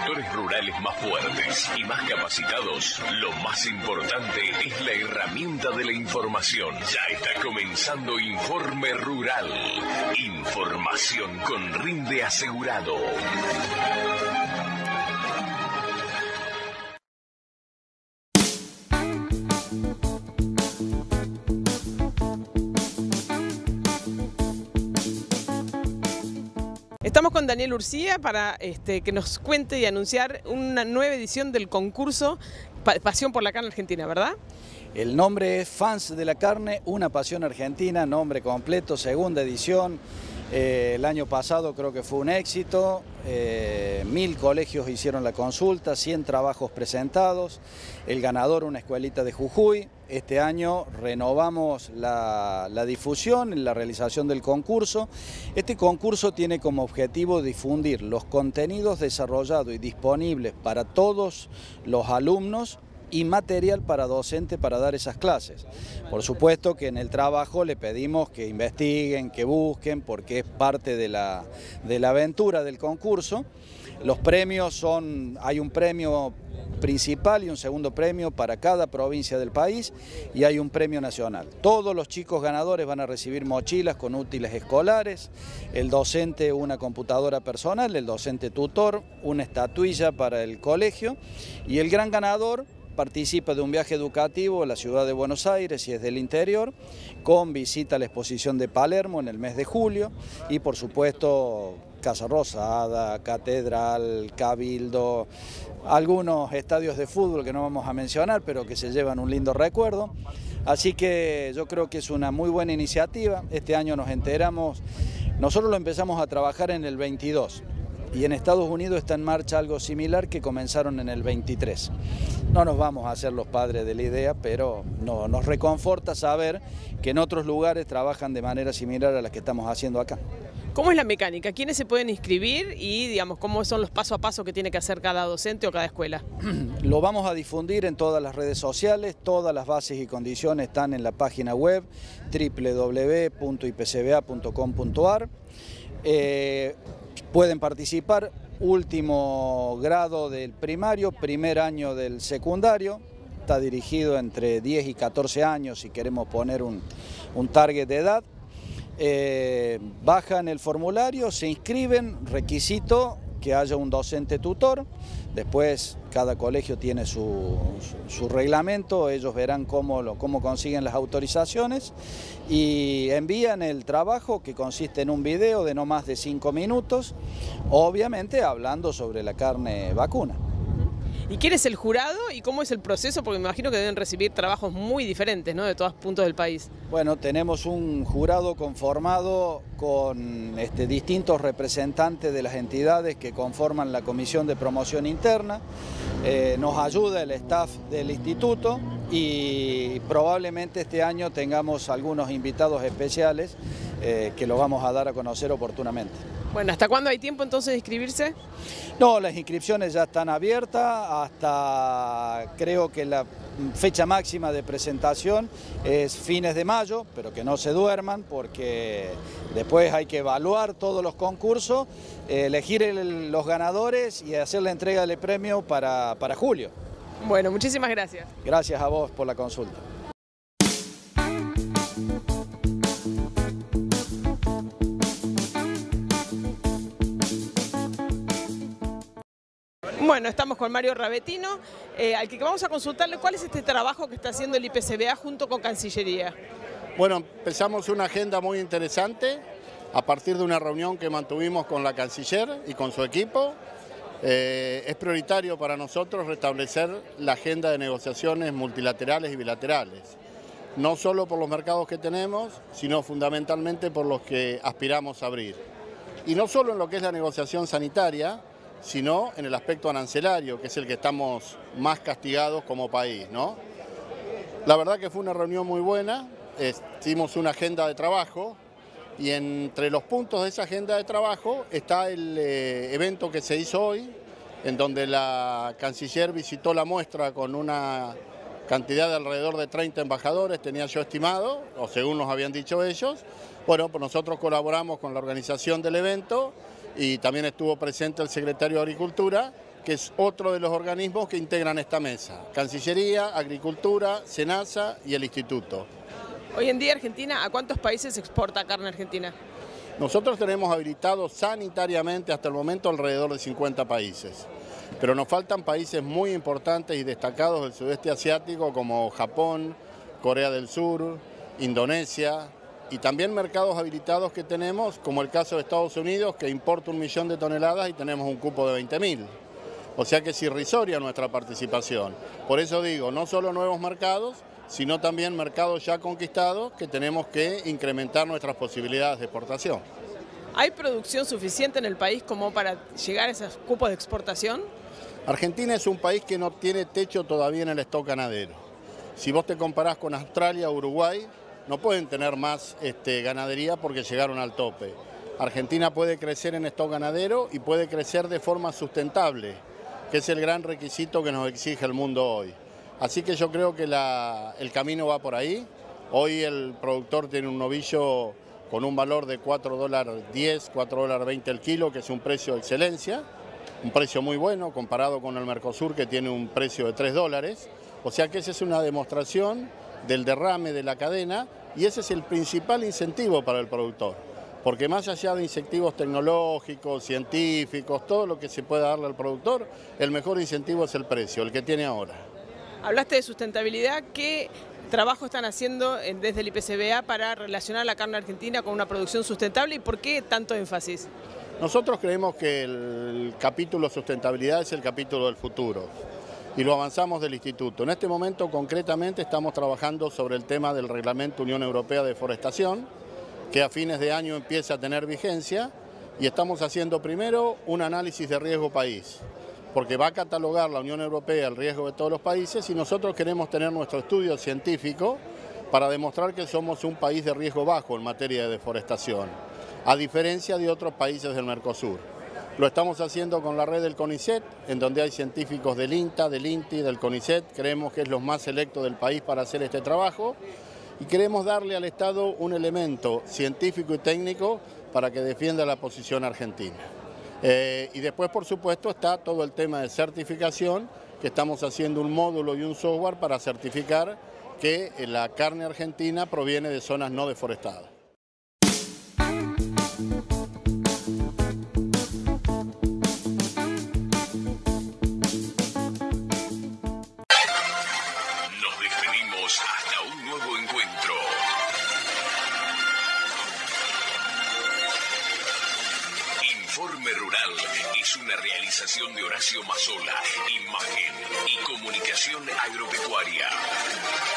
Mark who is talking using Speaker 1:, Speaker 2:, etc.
Speaker 1: sectores rurales más fuertes y más capacitados, lo más importante es la herramienta de la información. Ya está comenzando Informe Rural. Información con rinde asegurado.
Speaker 2: Estamos con Daniel Urcía para que nos cuente y anunciar una nueva edición del concurso Pasión por la Carne Argentina, ¿verdad?
Speaker 3: El nombre es Fans de la Carne, una pasión argentina, nombre completo, segunda edición. El año pasado creo que fue un éxito, 1000 colegios hicieron la consulta, 100 trabajos presentados, el ganador una escuelita de Jujuy. Este año renovamos la difusión, la realización del concurso. Este concurso tiene como objetivo difundir los contenidos desarrollados y disponibles para todos los alumnos y material para docente para dar esas clases. Por supuesto que en el trabajo le pedimos que investiguen, que busquen, porque es parte de la aventura del concurso. Los premios son, hay un premio principal y un segundo premio para cada provincia del país y hay un premio nacional. Todos los chicos ganadores van a recibir mochilas con útiles escolares, el docente una computadora personal, el docente tutor, una estatuilla para el colegio y el gran ganador participa de un viaje educativo a la ciudad de Buenos Aires si es del interior, con visita a la exposición de Palermo en el mes de julio y por supuesto Casa Rosada, Catedral, Cabildo, algunos estadios de fútbol que no vamos a mencionar pero que se llevan un lindo recuerdo. Así que yo creo que es una muy buena iniciativa. Este año nos enteramos, nosotros lo empezamos a trabajar en el 22. Y en Estados Unidos está en marcha algo similar que comenzaron en el 23. No nos vamos a hacer los padres de la idea, pero nos reconforta saber que en otros lugares trabajan de manera similar a la que estamos haciendo acá.
Speaker 2: ¿Cómo es la mecánica? ¿Quiénes se pueden inscribir y digamos cómo son los paso a paso que tiene que hacer cada docente o cada escuela?
Speaker 3: Lo vamos a difundir en todas las redes sociales, todas las bases y condiciones están en la página web www.ipcba.com.ar. Pueden participar último grado del primario, primer año del secundario, está dirigido entre 10 y 14 años si queremos poner un target de edad. Bajan el formulario, se inscriben, requisito que haya un docente tutor, después cada colegio tiene su reglamento, ellos verán cómo consiguen las autorizaciones y envían el trabajo que consiste en un video de no más de 5 minutos, obviamente hablando sobre la carne vacuna.
Speaker 2: ¿Y quién es el jurado y cómo es el proceso? Porque me imagino que deben recibir trabajos muy diferentes, ¿no? De todos puntos del país. Bueno,
Speaker 3: tenemos un jurado conformado con distintos representantes de las entidades que conforman la Comisión de Promoción Interna. Nos ayuda el staff del instituto y probablemente este año tengamos algunos invitados especiales que lo vamos a dar a conocer oportunamente.
Speaker 2: Bueno, ¿hasta cuándo hay tiempo entonces de inscribirse?
Speaker 3: No, las inscripciones ya están abiertas hasta creo que la fecha máxima de presentación es fines de mayo, pero que no se duerman porque después hay que evaluar todos los concursos, elegir los ganadores y hacer la entrega del premio para julio.
Speaker 2: Bueno, muchísimas gracias.
Speaker 3: Gracias a vos por la consulta.
Speaker 2: Bueno, estamos con Mario Rabetino, al que vamos a consultarle cuál es este trabajo que está haciendo el IPCBA junto con Cancillería.
Speaker 4: Bueno, empezamos una agenda muy interesante a partir de una reunión que mantuvimos con la canciller y con su equipo. Es prioritario para nosotros restablecer la agenda de negociaciones multilaterales y bilaterales, no solo por los mercados que tenemos, sino fundamentalmente por los que aspiramos a abrir. Y no solo en lo que es la negociación sanitaria, sino en el aspecto arancelario, que es el que estamos más castigados como país, ¿no? La verdad que fue una reunión muy buena, hicimos una agenda de trabajo y entre los puntos de esa agenda de trabajo está el evento que se hizo hoy, en donde la canciller visitó la muestra con una cantidad de alrededor de 30 embajadores, tenía yo estimado, o según nos habían dicho ellos. Bueno, pues nosotros colaboramos con la organización del evento y también estuvo presente el secretario de Agricultura, que es otro de los organismos que integran esta mesa: Cancillería, Agricultura, SENASA y el Instituto.
Speaker 2: Hoy en día Argentina, ¿a cuántos países exporta carne argentina?
Speaker 4: Nosotros tenemos habilitados sanitariamente hasta el momento alrededor de 50 países, pero nos faltan países muy importantes y destacados del sudeste asiático como Japón, Corea del Sur, Indonesia, y también mercados habilitados que tenemos, como el caso de Estados Unidos, que importa 1 millón de toneladas y tenemos un cupo de 20.000. O sea que es irrisoria nuestra participación. Por eso digo, no solo nuevos mercados, sino también mercados ya conquistados que tenemos que incrementar nuestras posibilidades de exportación.
Speaker 2: ¿Hay producción suficiente en el país como para llegar a esos cupos de exportación?
Speaker 4: Argentina es un país que no tiene techo todavía en el stock ganadero. Si vos te comparás con Australia o Uruguay, no pueden tener más ganadería porque llegaron al tope. Argentina puede crecer en stock ganadero y puede crecer de forma sustentable, que es el gran requisito que nos exige el mundo hoy. Así que yo creo que el camino va por ahí. Hoy el productor tiene un novillo con un valor de $4.10, $4.20 el kilo, que es un precio de excelencia, un precio muy bueno comparado con el Mercosur, que tiene un precio de $3. O sea que esa es una demostración del derrame de la cadena y ese es el principal incentivo para el productor. Porque más allá de incentivos tecnológicos, científicos, todo lo que se pueda darle al productor, el mejor incentivo es el precio, el que tiene ahora.
Speaker 2: Hablaste de sustentabilidad. ¿Qué trabajo están haciendo desde el IPCBA para relacionar la carne argentina con una producción sustentable y por qué tanto énfasis?
Speaker 4: Nosotros creemos que el capítulo sustentabilidad es el capítulo del futuro y lo avanzamos del Instituto. En este momento concretamente estamos trabajando sobre el tema del Reglamento Unión Europea de Forestación, que a fines de año empieza a tener vigencia, y estamos haciendo primero un análisis de riesgo país, porque va a catalogar la Unión Europea el riesgo de todos los países y nosotros queremos tener nuestro estudio científico para demostrar que somos un país de riesgo bajo en materia de deforestación, a diferencia de otros países del Mercosur. Lo estamos haciendo con la red del CONICET, en donde hay científicos del INTA, del INTI, del CONICET. Creemos que es los más selectos del país para hacer este trabajo y queremos darle al Estado un elemento científico y técnico para que defienda la posición argentina. Y después, por supuesto, está todo el tema de certificación, que estamos haciendo un módulo y un software para certificar que la carne argentina proviene de zonas no deforestadas.
Speaker 1: Nos despedimos hasta un nuevo encuentro. Informe Rural es una realización de Horacio Mazzola, imagen y comunicación agropecuaria.